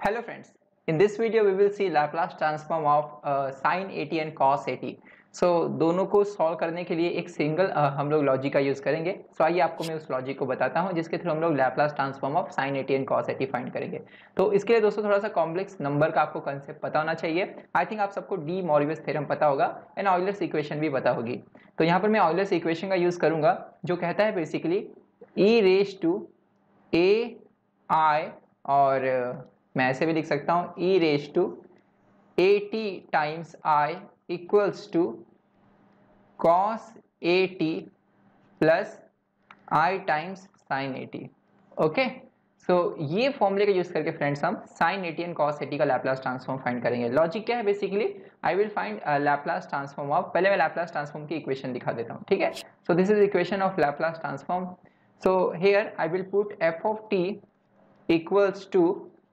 Hello friends, in this video we will see Laplace transform of sin 80 and cos 80. So दोनों को solve करने के लिए एक सिंगल हम लोग लॉजिक का यूज़ करेंगे. सो आइए आपको मैं उस लॉजिक को बताता हूं जिसके थ्रू हम लोग Laplace transform of sin 80 and cos 80 find करेंगे. तो इसके लिए दोस्तों थोड़ा सा कॉम्प्लेक्स नंबर का आपको कंसेप्ट पता होना चाहिए. आई थिंक आप सबको डी मॉरिस थ्योरम पता होगा एंड ऑयलर्स इक्वेशन भी पता होगी. तो यहाँ पर मैं ऑयलर्स इक्वेशन का यूज़ करूँगा जो कहता है basically e raise to A I और मैं ऐसे भी लिख सकता हूँ e raise to 80 times i equals to cos 80 plus i times sin 80. Okay, so ये फॉर्मूले का यूज करके फ्रेंड्स हम sin 80 एंड cos 80 का लैप्लास ट्रांसफॉर्म फाइंड करेंगे. लॉजिक क्या है basically, I will find Laplace transform of, पहले मैं लैप्लास ट्रांसफॉर्म की इक्वेशन दिखा देता हूँ. ठीक है, so this is equation of Laplace transform. So here I will put f of t equals to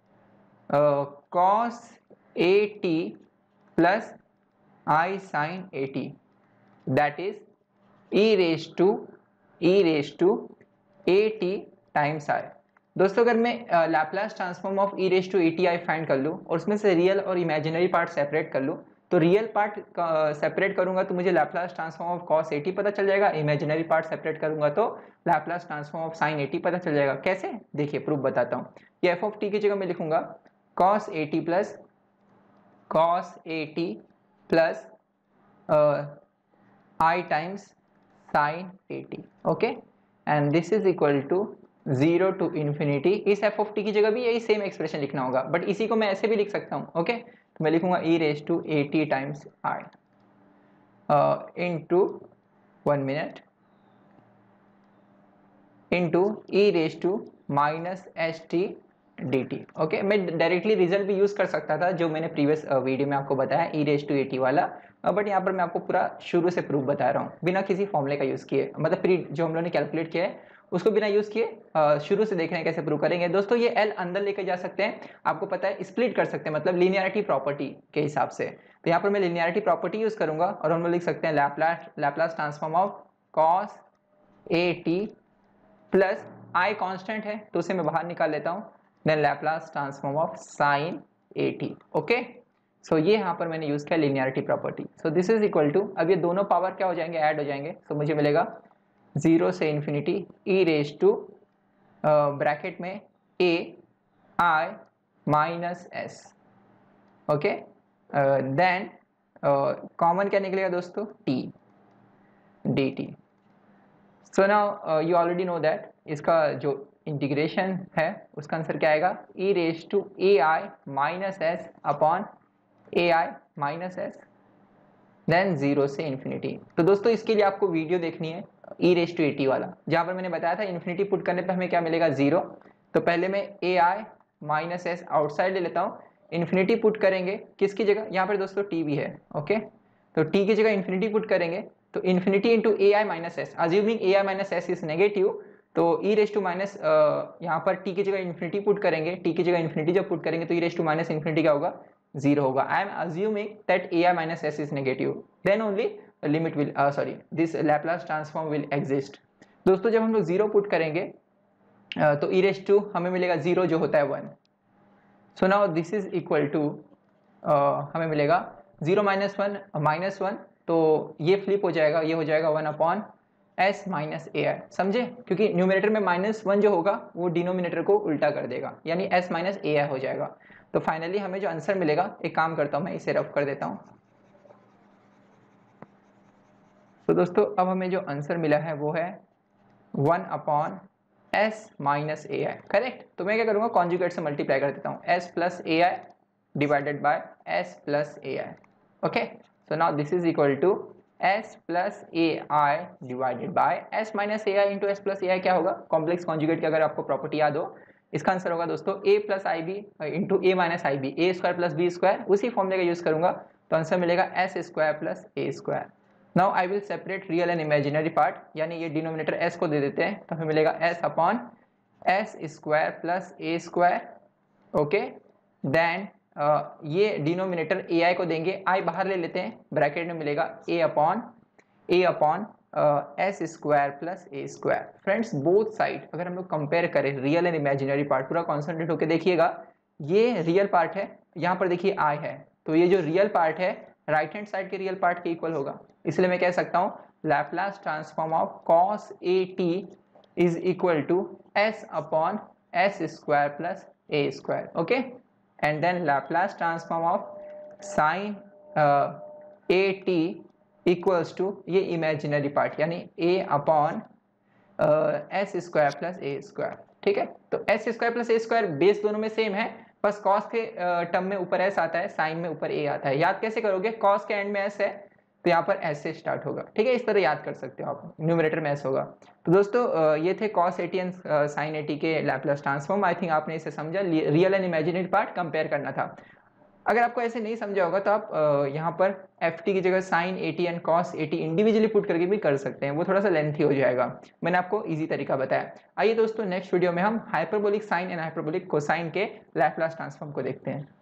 cos 80 plus I sin 80, that is e raised to 80 times I. दोस्तों अगर मैं Laplace transform of e raise to 80i find कर लूँ और उसमें से real और imaginary part separate कर लूँ, तो रियल पार्ट सेपरेट करूंगा तो मुझे लैप्लास ट्रांसफॉर्म ऑफ cos 80 पता चल जाएगा, इमेजिनरी पार्ट सेपरेट करूंगा तो लैप्लास ट्रांसफॉर्म ऑफ sin 80 पता चल जाएगा. कैसे, देखिए प्रूफ बताता हूँ. ये f ऑफ t की जगह मैं लिखूंगा cos 80 plus I times sin 80. Okay, and this is equal to 0 to infinity. इस f ऑफ t की जगह भी यही सेम एक्सप्रेशन लिखना होगा, बट इसी को मैं ऐसे भी लिख सकता हूँ. ओके, तो मैं लिखूंगा e raise to 80 times I into 1 minute into e raise to minus H T D T. Okay, मैं डायरेक्टली रिजल्ट भी यूज कर सकता था जो मैंने प्रीवियस वीडियो में आपको बताया e रेज टू 80 वाला, बट यहाँ पर मैं आपको पूरा शुरू से प्रूफ बता रहा हूँ बिना किसी फॉर्मूले का यूज किए, मतलब प्री जो हम लोगों ने कैलकुलेट किया है उसको बिना यूज किए शुरू से देख रहे हैं कैसे प्रूव करेंगे. दोस्तों ये L अंदर लेके जा सकते हैं, आपको पता है स्प्लिट कर सकते हैं, मतलब लीनियरिटी प्रॉपर्टी के हिसाब से. तो यहाँ पर मैं लीनियरिटी प्रॉपर्टी यूज करूंगा और हम लोग लिख सकते हैं Laplace transform of cos 80 plus I constant है तो उसे मैं बाहर निकाल लेता हूँ, then Laplace transform of sin 80. Okay, so ये यहाँ पर मैंने यूज किया linearity property. So this is equal to, अब ये दोनों पावर क्या हो जाएंगे, ऐड हो जाएंगे. सो मुझे मिलेगा 0 से infinity e raise to bracket में a i minus S. Okay, then common क्या निकलेगा दोस्तों, t dt. So now you already know that इसका जो इंटीग्रेशन है उसका आंसर क्या आएगा, e raise to A I minus S upon A I minus S, then 0 से इन्फिनिटी. तो दोस्तों इसके लिए आपको वीडियो देखनी है e रेज टू 80 वाला, जहाँ पर मैंने बताया था इन्फिनिटी पुट करने पे हमें क्या मिलेगा, 0. तो पहले मैं A I minus S outside ले लेता हूँ, इन्फिनिटी पुट करेंगे किसकी जगह, यहाँ पर दोस्तों t भी है. ओके, तो t की जगह इन्फिनिटी पुट करेंगे तो infinity into A I minus S, assuming A I minus S is negative, तो e रेज टू माइनस यहाँ पर t की जगह इन्फिनिटी पुट करेंगे, t की जगह इन्फिनिटी जब पुट करेंगे तो e raise to minus infinity क्या होगा, 0 होगा. I am assuming that A I minus S is negative, then only limit will this Laplace transform will exist. दोस्तों जब हम लोग 0 पुट करेंगे तो e रेज टू हमें मिलेगा 0 जो होता है 1. So now this is equal to हमें मिलेगा 0 माइनस 1, तो ये फ्लिप हो जाएगा, ये हो जाएगा 1 upon S minus A I. समझे, क्योंकि न्यूमिनेटर में -1 जो होगा वो डिनोमिनेटर को उल्टा कर देगा, यानी एस माइनस ए आई हो जाएगा. तो फाइनली हमें जो आंसर मिलेगा, एक काम करता हूँ मैं इसे रफ कर देता हूँ. तो दोस्तों अब हमें जो आंसर मिला है वो है 1 upon S minus A I. Correct, तो मैं क्या करूँगा, कॉन्जुगेट से मल्टीप्लाई कर देता हूँ, S plus A I divided by S plus A I. Okay, so now this is equal to s plus A I divided by s minus A I into S plus A I. क्या होगा, complex conjugate की अगर आपको property याद हो, इसका answer होगा दोस्तों a plus I B into A minus I B, A square plus B square. उसी फॉर्मूले का यूज करूंगा तो आंसर मिलेगा S square plus A square. Now I will separate real and imaginary part, यानी ये डिनोमिनेटर s को दे देते हैं तो हमें मिलेगा s upon S square plus ए स्क्वायर. ओके, देन ये डिनोमिनेटर ए आई को देंगे, आई बाहर ले लेते हैं, ब्रैकेट में मिलेगा A upon S square plus A square. Friends both side अगर हम लोग कंपेयर करें रियल एंड इमेजिनरी पार्ट, पूरा कॉन्सेंट्रेट होकर देखिएगा, ये रियल पार्ट है, यहाँ पर देखिए आई है, तो ये जो रियल पार्ट है राइट हैंड साइड के रियल पार्ट के इक्वल होगा। इसलिए मैं कह सकता हूँ Laplace transform of cos AT is equal to s upon s square plus a square. Okay, and then Laplace transform of sin AT equals to ये imaginary part यानी a upon S square plus A square. ठीक है, तो एस square plus ए स्क्वायर base दोनों में same है, बस कॉस के टर्म में ऊपर एस आता है, साइन में ऊपर ए आता है। याद कैसे करोगे, कॉस के एंड में एस है तो यहाँ पर एस से स्टार्ट होगा। ठीक है, इस तरह याद कर सकते हो आप, न्यूमरेटर में एस होगा। तो दोस्तों ये थे cos AT and sine AT के लैप्लास ट्रांसफॉर्म। आई थिंक आपने इसे समझा, real and imaginary part compare करना था। अगर आपको ऐसे नहीं समझा होगा तो आप यहाँ पर एफ टी की जगह sine AT and cos AT individually put करके भी कर सकते हैं, वो थोड़ा सा लेंथी हो जाएगा। मैंने आपको इजी तरीका बताया। आइए दोस्तों नेक्स्ट वीडियो में हम hyperbolic sine and hyperbolic cosine के लैप्लास ट्रांसफॉर्म को देखते हैं।